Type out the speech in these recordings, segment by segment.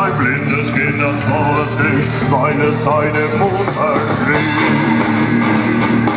ein blindes Kind das vor es kriegt, weil es seine Mutter kriegt.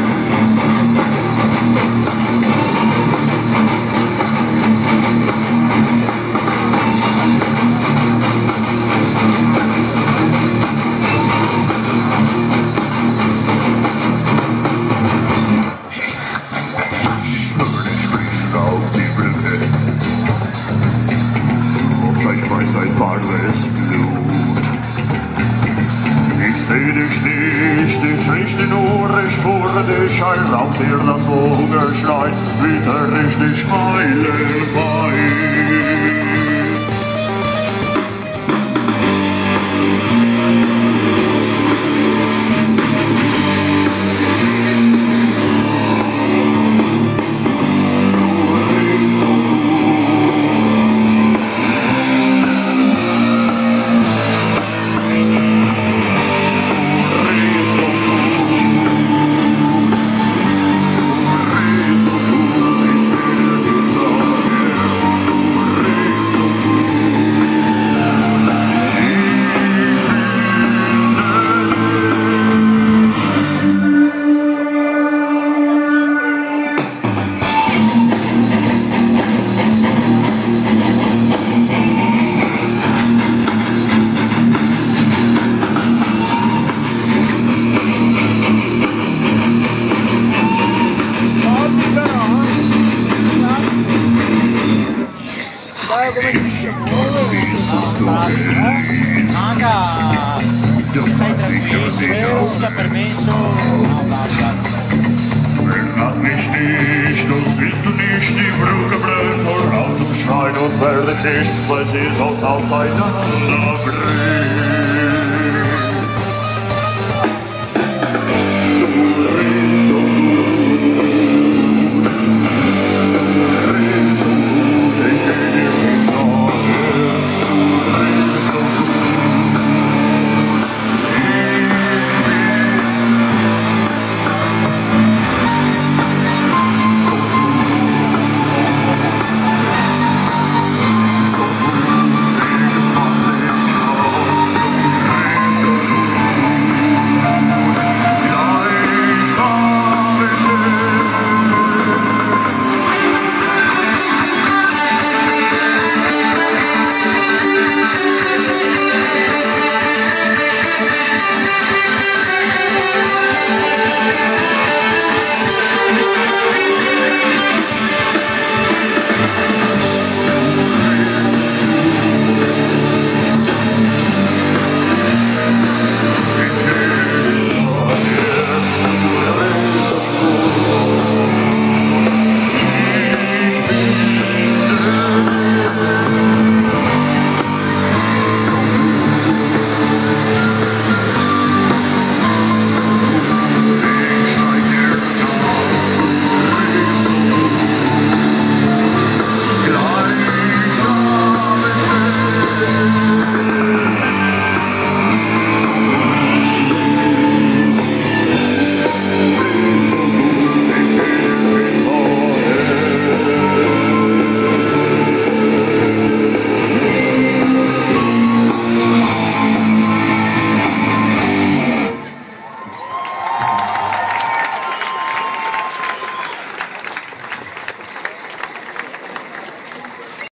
Sein warmes Blut. Ich seh dich nicht, ich richte nur, ich spüre dich, ein Raum dir das Hungerschlein, wieder ich dich meilenweit. Permesso. Verrat mich nicht, du siehst du nicht, die Brücke brennt und raus zum Schreien und fertig nicht, weil sie sonst auseinander brennt.